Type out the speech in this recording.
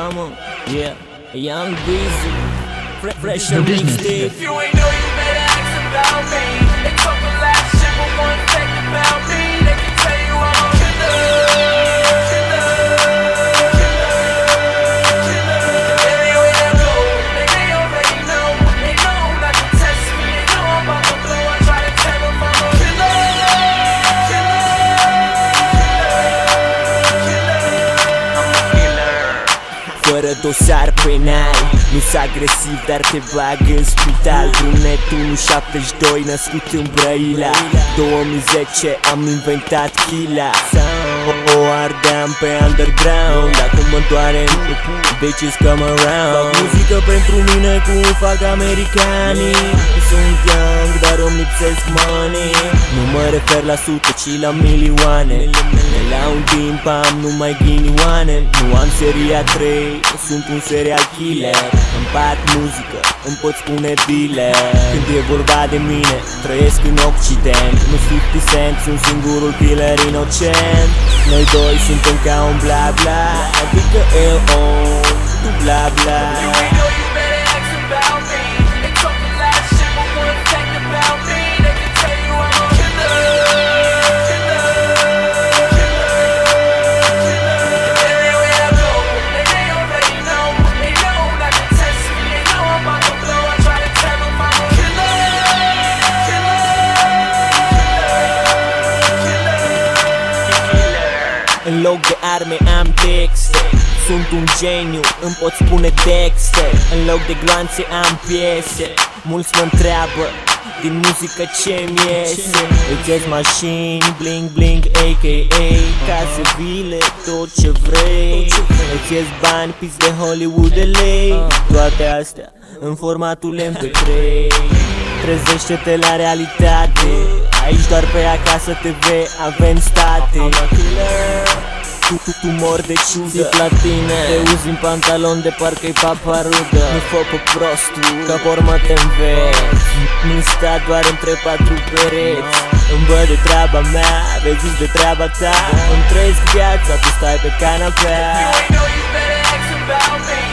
mama. Yeah, Young Breezy, fresh on mixtape. If you ain't know, you better ask about me. They talk a lot of shit, but one fact about me, they can tell you I'm a killer. Everywhere I go, they already know. They know not to test me. They know I'm about to blow. I try to tell them I'm a killer. Fără dosar penal, nu-s agresiv, dar te bag în spital. Brunet 172, născut în Brăila. 2010 am inventat chila. O ardeam pe underground, acum mă doare bitches come around. Fac muzică pentru mine cum fac americanii. Sunt young, dar îmi lipsesc money. Nu mă refer la sute, ci la milioane. De la un timp am numai ghinioane. Nu am seria 3, sunt un serial killer. Împart muzică, îmi pot spune dealer. Când e vorba de mine, trăiesc în Occident. Nu 50 Cent, sunt singurul killer inocent. Noi doi suntem ca un bla bla, adică eu tu bla bla. You ain't know, you better ask about me. They talk a lot of shit, but one fact about me, they can tell you I'm a killer. Everywhere I go, they already know. They know not to test me. They know I'm about to blow. I try to tell them I'm a killer. În loc de arme am texte. Sunt un geniu, îmi pot spune Dexter. În loc de gloanțe am piese. Mulți mă întreabă din muzică ce-mi iese. Îți ies mașini, bling bling a.k.a. case, vile, tot ce vrei. Îți ies bani, pis de Hollywood de lei. Toate astea în formatul MP3. Trezește-te la realitate. Aici doar pe Acasă TV avem state. Tu mor de ciudă. Zic la tine, te uzi în pantalon de parcă-i paparudă. Nu fă pe prostul, că pe urmă te înveți. Nu sta doar între patru pereți. Îmi bă de treaba mea, vezi de treaba ta. Îmi trăiesc viața, tu stai pe canapea. You ain't know, you better ask about me.